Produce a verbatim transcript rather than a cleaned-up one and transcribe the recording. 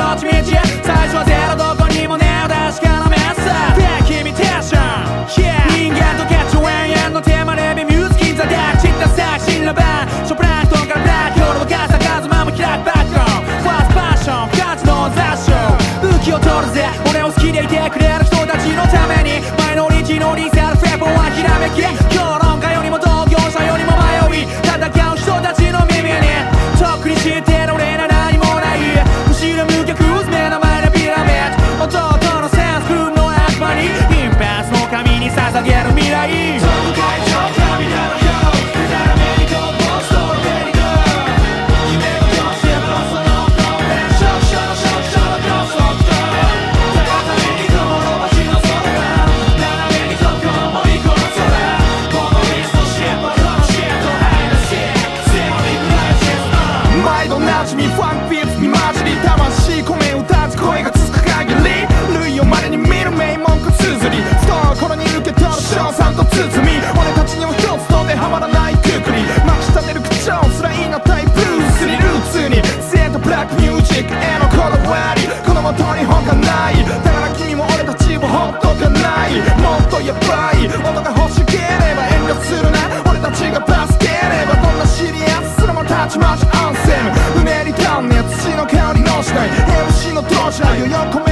どっちみち最初はゼロどこにもねえ確かなメッセージフェイクイミテーション、yeah、人間とキャッチウェイエンのテーマレビミューズキンザダーク散った最新ラバンショプランクトンからブラック夜はガサガズマも開くバックグラウンドファーストパッション不活動雑誌武器を取るぜ俺を好きでいてくれる人たちのためにマイノリティのリセルフェボはひらめき評論家よりも同業者よりも迷い戦う人たちの耳にとっくに知ってる俺なら何もない後ろ向けクルーズ目の前のピラミッド弟のセンスクルームの悪魔にインパスの神に捧げる未来東海上神だろよくだらめにこうボストロベリー夢を寄せるその顔でショクショクショクショククロスオフト高めに雲の街の空斜めに東京もいこの空このリストシップこのシットハイのシップセオリークライシス毎度馴染みファンクビーツに混じり魂込め歌つ声が続く限り類をまれに見る名文句綴りストーン頃に受け取る賞賛と包み俺たちには一つとではまらないくくりまき立てる口調すらいなタイプブルースにルーツにセントブラックミュージックへのこだわりこの元に他ないだから君も俺たちをほっとかないもっとヤバい音が欲しければ遠慮するな俺たちが助ければどんなシリアスすらもたちまちアンセムうねりたんね土の香りのしない エムシー のドジャーよよこ